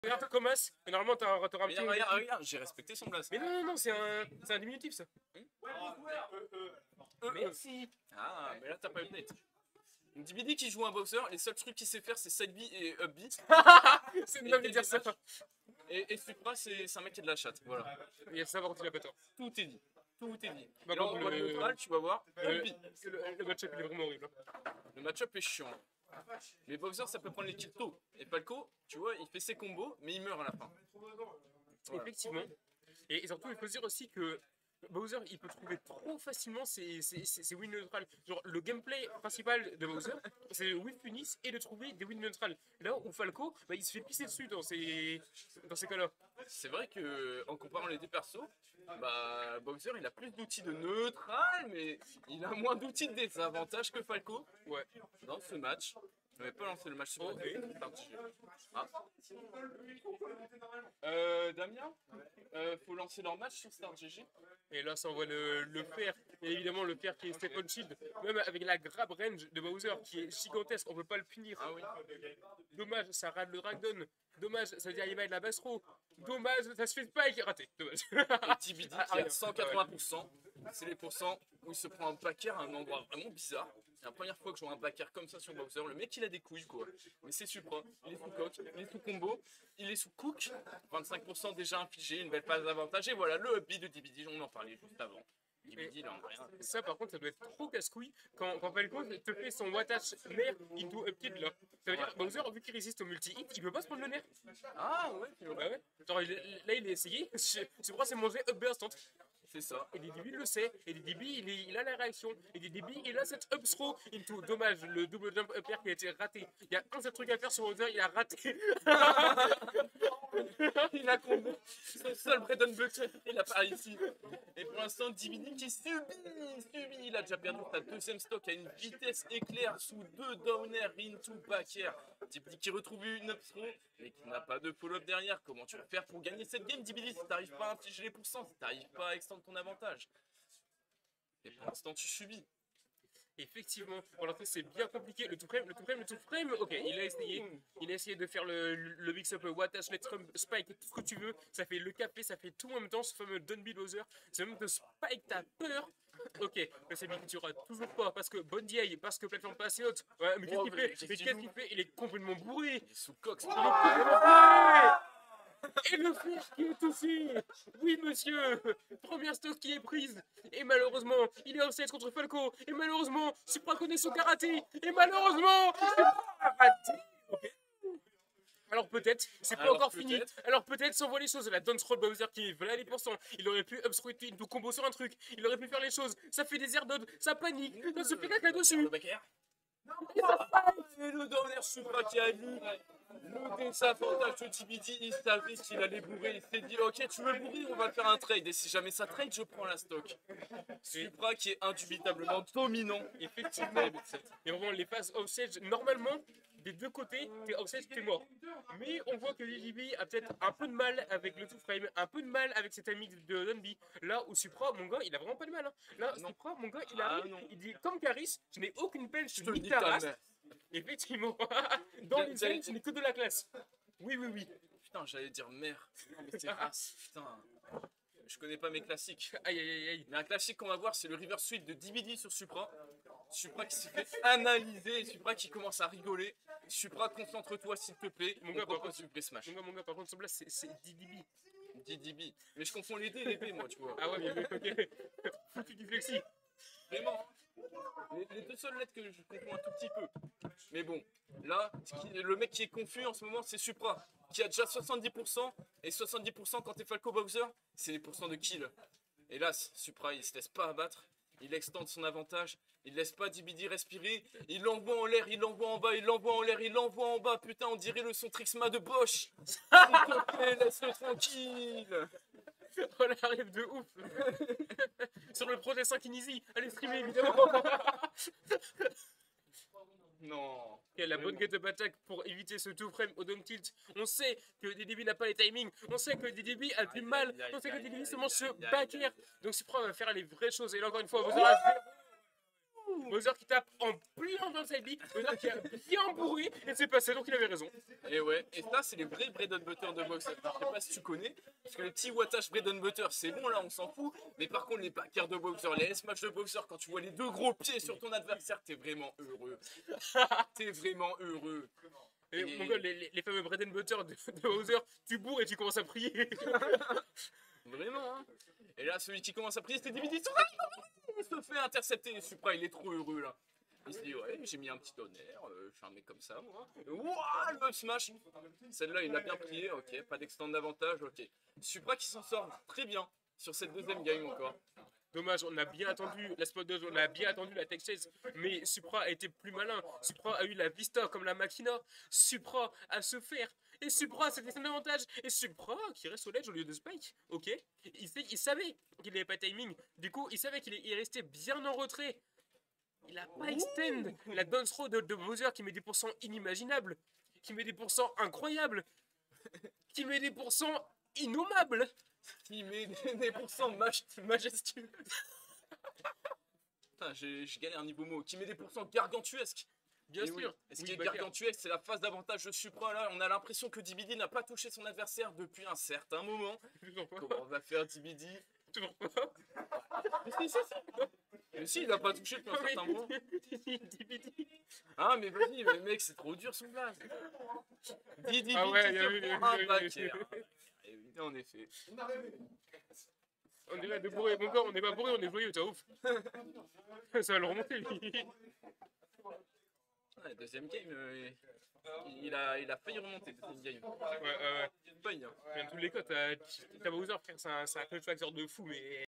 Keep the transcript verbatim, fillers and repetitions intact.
Regarde Comas, et normalement t'auras un petit. Regarde, regarde, regarde, j'ai respecté son blast. Mais non, non, non, c'est un, c'est un diminutif ça. Merci. Ah, mais là t'as pas update. D B D qui joue un Bowser, les seuls trucs qu'il sait faire c'est side B et up B. C'est une dingue de dire ça. Et, et Supra c'est un mec qui a de la chatte, voilà. Il y a ça par contre il a pas tort. Tout est dit. Tout est dit. Bah, Et là, donc, on voit le- le neutral, tu vas voir. Le, up B. le, le match-up il est vraiment horrible. Le match-up est chiant. Mais Bowser ça peut prendre les kills tôt. Et Falco, tu vois, il fait ses combos, mais il meurt à la fin. Voilà. Effectivement. Et, et surtout il faut se dire aussi que Bowser il peut trouver trop facilement ses, ses, ses, ses wins neutrales. Genre le gameplay principal de Bowser c'est le win punish et de trouver des wins neutrales. Là où Falco bah, il se fait pisser dessus dans ces, dans ces cas-là. C'est vrai que en comparant les deux persos, bah Bowser il a plus d'outils de neutral, mais il a moins d'outils de désavantage que Falco. Ouais. Dans ce match, je n'avais pas lancé le match sur Oh, le ah. euh, Damien, euh, faut lancer leur match sur Star G G. Et là, ça envoie le, le fer. Et évidemment, le fer qui est Step on Shield. Même avec la grab range de Bowser qui est gigantesque, on peut pas le punir. Ah oui. Dommage, ça rate le Dragdown. Dommage, ça veut dire il va de la basse row. Dommage, ça se fait pas et raté. Dommage. Et D B D qui a cent quatre-vingts pour cent. C'est les pourcents où il se prend un backer à un endroit vraiment bizarre. C'est la première fois que je vois un backer comme ça sur Bowser. Le mec il a des couilles quoi. Mais c'est Supra. Il est sous coq, il est sous combo, il est sous cook. vingt-cinq pour cent déjà infligé, une belle passe d'avantage. Et voilà le up B de D B D, on en parlait juste avant. D B D il en a rien. Ça par contre ça doit être trop casse-couille quand, quand Falco te fait son Wattach nerf into upkill là. Ça veut dire Bowser vu qu'il résiste au multi-hit, il peut pas se prendre le nerf. Ah ouais, Bah ouais. Genre, il, là il a essayé, c'est pourquoi c'est mangé up B instant. c'est ça. Et D D B le sait, et D D B il, est- il a la réaction, et D D B il a cette up throw into. Dommage, le double jump up air qui a été raté. Il y a un seul truc à faire sur Bowser, il a raté. Il a combo son seul Bread Butter, il a pas réussi. Et pour l'instant, D B D qui subit, subit. Il a déjà perdu sa deuxième stock à une vitesse éclair sous deux downer into back air. D B D qui retrouve une up throw, mais qui n'a pas de follow-up derrière. Comment tu vas faire pour gagner cette game, D B D, si t'arrives pas à infliger les pourcents, si t'arrives pas à extendre ton avantage? Et pour l'instant, tu subis. Effectivement, pour l'instant c'est bien compliqué. Le tout frame, le tout frame, le tout frame, ok, il a essayé. Il a essayé de faire le, le mix-up Wattach, Let's Trump, Spike, tout ce que tu veux. Ça fait le café, ça fait tout en même temps, ce fameux Dunby Bowser. C'est même que Spike, t'as peur. Ok, mais c'est bien que tu auras toujours pas parce que Bondi Eye, parce que plateforme pas assez haute. Ouais, mais qu'est-ce Oh, qu'il mais fait? Mais qu'est-ce qu'il fait? Il est complètement bourré. Il est sous cox. Il est complètement bourré. Et le fiche qui est touché. Oui monsieur. Première stock qui est prise. Et malheureusement, il est offset contre Falco. Et malheureusement, Supra connaît son karaté. Et malheureusement, karaté. Ok. Alors peut-être, c'est pas Alors encore fini. peut-être. Alors peut-être s'envoie les choses. La dance roll Bowser qui est vingt pour cent. Il aurait pu upstreet into combo sur un truc. Il aurait pu faire les choses. Ça fait des air dodge, ça panique. Ça se fait caca là-dessus. Le back air. Et le downer Supra qui a vu le désavantage de D B D, il savait qu'il allait bourrer, il s'est dit ok tu veux le bourrer, on va le faire un trade, et si jamais ça trade, je prends la stock. Supra qui est indubitablement dominant, Effectivement. Et vraiment les phases offset, normalement, des deux côtés, t'es offset, t'es mort. Mais on voit que D D B a peut-être un peu de mal avec le two frame, un peu de mal avec cet ami de Dunby. Là où Supra, mon gars, il a vraiment pas de mal. Hein. Là, non. Supra, mon gars, il Ah, arrive, non. il dit comme Caris, je n'ai aucune peine, je je te te le nique dis ta ta race. mère. Effectivement, dans J'allais- les ailes, ce n'est que de la classe. Oui, oui, oui. Putain, j'allais dire mère. Non mais c'est race, putain. Je connais pas mes classiques. Aïe, aïe, aïe, aïe. Mais un classique qu'on va voir, c'est le reverse sweep de D B D sur Supra. Supra qui s'est fait analyser, Supra qui commence à rigoler. Supra, concentre-toi s'il te plaît. Mon Mon gars, gars, par propose contre- du B smash. Mon gars, mon gars, par contre, son blast, c'est- c'est D D B. D D B. Mais je confonds les D et les B, moi, tu vois. Ah ouais, mais ok. Foutu dyslexie. Vraiment. hein. Les, les deux seules lettres que je confonds un tout petit peu. Mais bon, là, ce qui- le mec qui est confus en ce moment, c'est Supra, qui a déjà soixante-dix pour cent. Et soixante-dix pour cent quand t'es Falco Bowser, c'est les pourcents de kill. Hélas, Supra, il se laisse pas abattre. Il extende son avantage. Il laisse pas D B D respirer. Il l'envoie en l'air, il l'envoie en bas, il l'envoie en l'air, il l'envoie en bas. Putain, on dirait le son Trixma de Bosch. S'il te plaît, laisse-le tranquille. On arrive de ouf. Sur le projet cinq Easy. Allez streamer évidemment. Non. Ok, la bonne get up attack pour éviter ce two frame au down tilt. On sait que D D B n'a pas les timings. On sait que D D B a du mal. On sait que D D B se mange ce back air. Donc Supra va faire les vraies choses. Et là encore une fois, vous aurez Bowser qui tape en plein dans le side B, Bowser qui a bien bourré, et c'est passé, donc il avait raison. Et ouais, et ça, c'est les vrais bread and butter de boxe. Je sais pas si tu connais, parce que les petits wattage bread and butter, c'est bon, là, on s'en fout. Mais par contre, les backers de boxer, les S-match de boxer, quand tu vois les deux gros pieds sur ton adversaire, t'es vraiment heureux. T'es vraiment heureux. Et, Et- mon gars, les, les- les fameux bread and butter de, de Bowser, tu bourres et tu commences à prier. Vraiment, hein. Et là, celui qui commence à prier, c'était Divinity. Il se fait intercepter. Supra, il est trop heureux, là. Il se dit, ouais, j'ai mis un petit tonnerre, euh, je suis un mec comme ça, moi. Wouah, le smash. Celle-là, il a bien prié, ok, pas d'extend d'avantage, ok. Supra qui s'en sort très bien sur cette deuxième game encore. Dommage, on a bien attendu la spot dodge, on a bien attendu la tech chase, mais Supra a été plus malin. Supra a eu la vista comme la Machina. Supra a se faire. Et Supra, c'était son avantage. Et Supra, qui reste au ledge au lieu de Spike, ok. Il, sait- il savait qu'il n'avait pas de timing. Du coup, il savait qu'il est, il est resté bien en retrait. Il a pas extend la dance throw de, de Bowser qui met des pourcents inimaginables, qui met des pourcents incroyables, qui met des pourcents innommables. Qui met des, des pourcents maj- majestueux. Putain, j'ai j'ai galéré un niveau mot. Qui met des pourcents gargantuesques. Bien Et oui. sûr. Et ce Oui, qui est Baker. gargantuesque, c'est la phase d'avantage de Supra. Là, on a l'impression que D B D n'a pas touché son adversaire depuis un certain moment. Toujours pas. Comment on va faire D B D? Toujours pas. Mais si, si, si. Mais si, il n'a pas touché depuis un certain moment. D B D. Ah, mais vas-y, mais mec, c'est trop dur son blague. D B D Ah ouais, qui il y a eu- il y a se eu- prend il y un a eu- backer. Et oui, en effet. On est là de bourré, mon gars, on n'est pas bourré, on est joyeux, t'as ouf. Ça va le remonter, lui. Ouais, deuxième game, euh, il, a, il a failli remonter, deuxième game. Ouais, ouais, ouais. Failli, hein. Bien tous les cas, t'as t'as Bowser, frère, c'est un, c'est un clutch factor de fou, mais